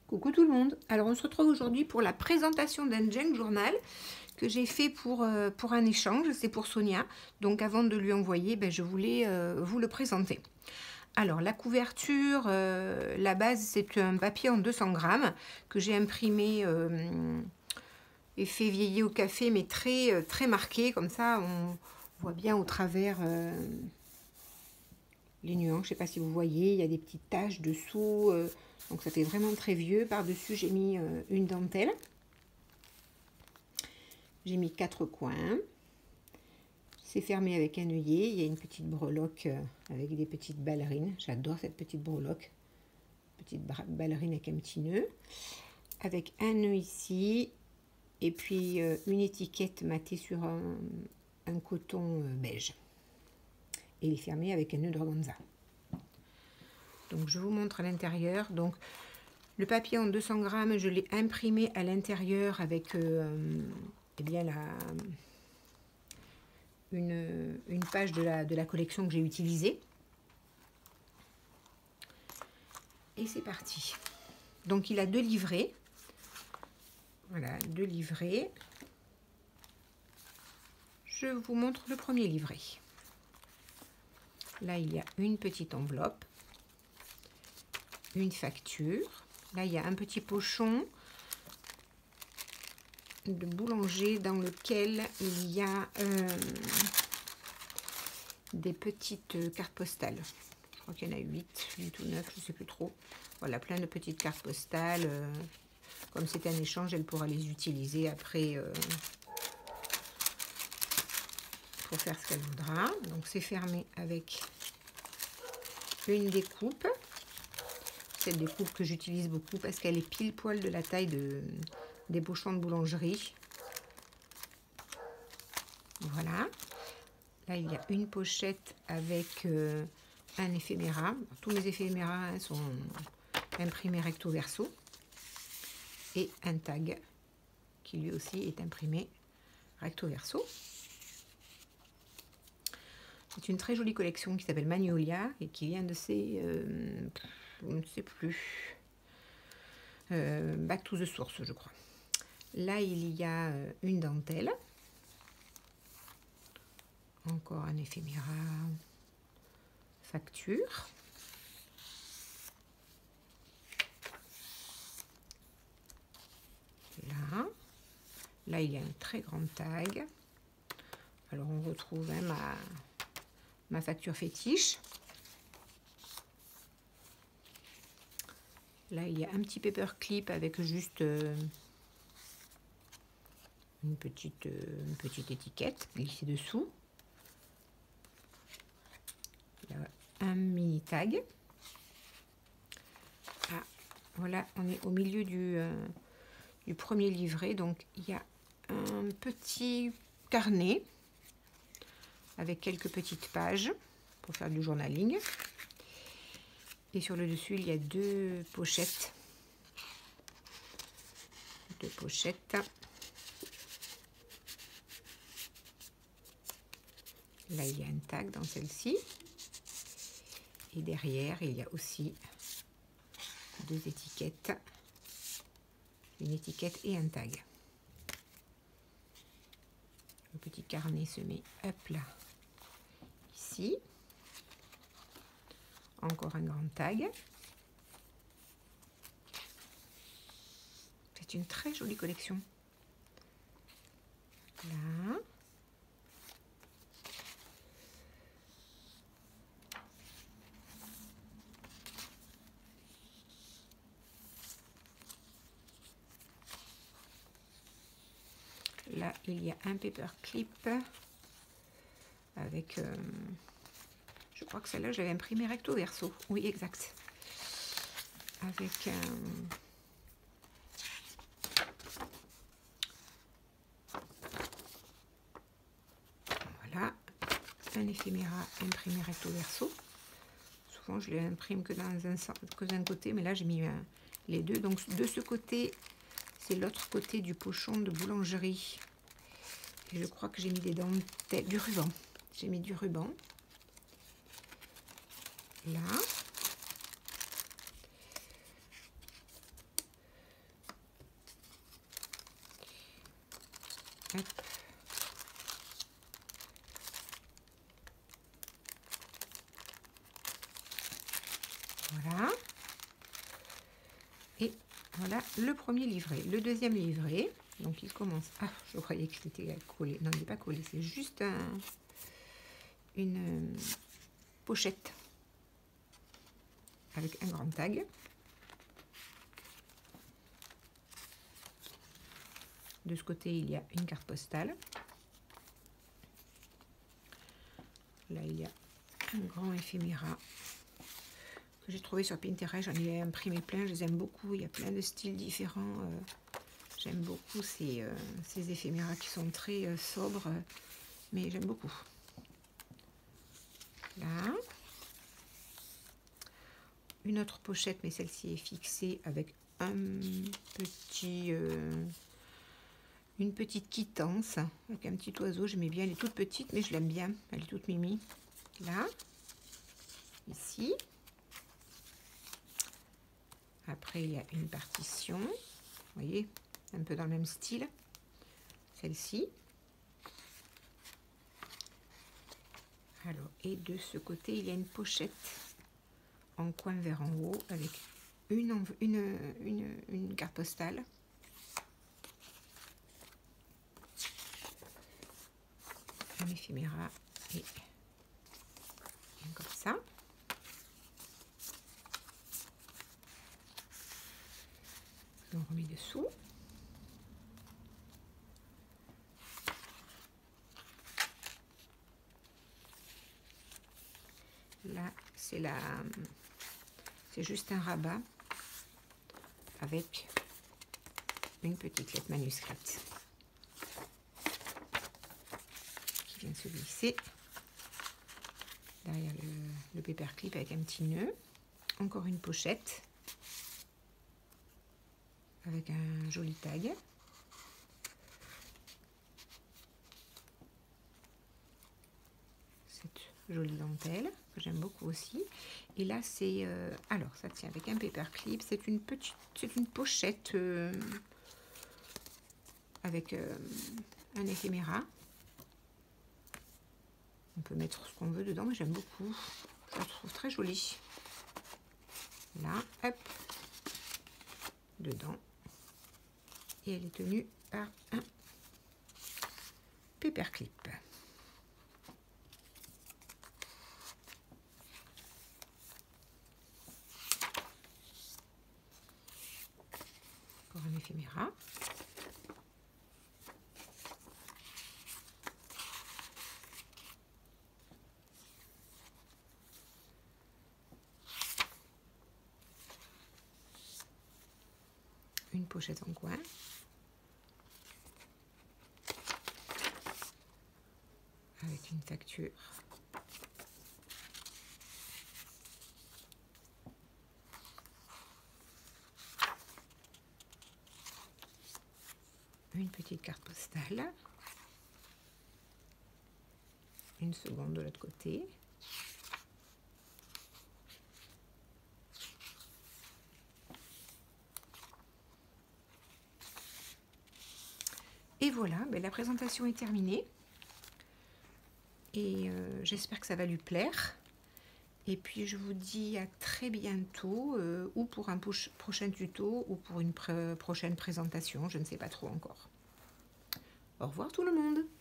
Coucou tout le monde. Alors on se retrouve aujourd'hui pour la présentation d'un junk journal que j'ai fait pour un échange, c'est pour Sonia. Donc avant de lui envoyer, je voulais vous le présenter. Alors la couverture, la base c'est un papier en 200 grammes que j'ai imprimé et fait vieillir au café, mais très marqué, comme ça on voit bien au travers les nuances. Je ne sais pas si vous voyez, il y a des petites taches dessous, donc ça fait vraiment très vieux. Par-dessus j'ai mis une dentelle. J'ai mis 4 coins. C'est fermé avec un œillet. Il y a une petite breloque avec des petites ballerines. J'adore cette petite breloque. Petite ballerine avec un petit nœud. Avec un nœud ici. Et puis une étiquette matée sur un coton beige. Et il est fermé avec un nœud d'organza. Donc je vous montre à l'intérieur. Donc le papier en 200 grammes, je l'ai imprimé à l'intérieur avec eh bien une page de la collection que j'ai utilisée. Et c'est parti. Donc il a 2 livrets. Voilà, 2 livrets. Je vous montre le premier livret. Là, il y a une petite enveloppe, une facture. Là, il y a un petit pochon de boulanger dans lequel il y a des petites cartes postales. Je crois qu'il y en a 8 ou 9, je ne sais plus trop. Voilà, plein de petites cartes postales. Comme c'est un échange, elle pourra les utiliser après pour faire ce qu'elle voudra. Donc c'est fermé avec une découpe. Cette découpe que j'utilise beaucoup parce qu'elle est pile poil de la taille des pochons de boulangerie. Voilà. Là, il y a une pochette avec un éphéméra. Tous mes éphéméras sont imprimés recto verso. Et un tag qui lui aussi est imprimé recto verso. C'est une très jolie collection qui s'appelle Magnolia et qui vient de ces, je ne sais plus, Back to the Source, je crois. Là, il y a une dentelle. Encore un éphéméra, facture. Là, il y a un très grand tag. Alors, on retrouve ma facture fétiche. Là, il y a un petit paperclip avec juste une petite étiquette glissée dessous. Là, un mini tag. Ah, voilà, on est au milieu du premier livret. Donc, il y a un petit carnet avec quelques petites pages pour faire du journaling. Et sur le dessus, il y a 2 pochettes. 2 pochettes. Là, il y a un tag dans celle-ci. Et derrière, il y a aussi 2 étiquettes. Une étiquette et un tag. Le petit carnet se met hop là, ici. Encore un grand tag. C'est une très jolie collection. Là. Là, il y a un paperclip avec... je crois que celle-là, je l'avais imprimée recto verso. Oui, exact. Avec voilà, un éphéméra imprimé recto verso. Souvent, je les imprime que d'un côté, mais là, j'ai mis les deux. Donc, de ce côté, c'est l'autre côté du pochon de boulangerie. Et je crois que j'ai mis des dentelles, du ruban. J'ai mis du ruban. Là. Hop. Voilà. Et voilà le premier livret. Le deuxième livret, donc il commence... Ah, je croyais que c'était collé. Non, il n'est pas collé, c'est juste une pochette avec un grand tag. De ce côté, il y a une carte postale. Là, il y a un grand éphéméra que j'ai trouvé sur Pinterest. J'en ai imprimé plein, je les aime beaucoup. Il y a plein de styles différents. J'aime beaucoup ces éphéméras qui sont très sobres, mais j'aime beaucoup. Là. Une autre pochette, mais celle-ci est fixée avec un petit... une petite quittance avec un petit oiseau. J'aimais bien, elle est toute petite, mais je l'aime bien. Elle est toute mimi. Là, ici. Après, il y a une partition. Vous voyez, un peu dans le même style. Celle-ci. Alors, et de ce côté, il y a une pochette en coin vers en haut avec une carte postale. Un éphéméra et comme ça. On remet dessous. Là, c'est juste un rabat avec une petite lettre manuscrite qui vient de se glisser derrière le paperclip avec un petit nœud. Encore une pochette avec un joli tag. Cette jolie dentelle que j'aime beaucoup aussi. Et là, c'est alors ça tient avec un paperclip. C'est une pochette avec un éphéméra. On peut mettre ce qu'on veut dedans, mais j'aime beaucoup. Je la trouve très jolie. Là, hop, dedans. Et elle est tenue par un paperclip. Pour un éphéméra. Une pochette en coin. Avec une facture. Une petite carte postale. Une seconde de l'autre côté. Et voilà, ben la présentation est terminée. Et j'espère que ça va lui plaire. Et puis je vous dis à très bientôt, ou pour un prochain tuto, ou pour une prochaine présentation, je ne sais pas trop encore. Au revoir tout le monde!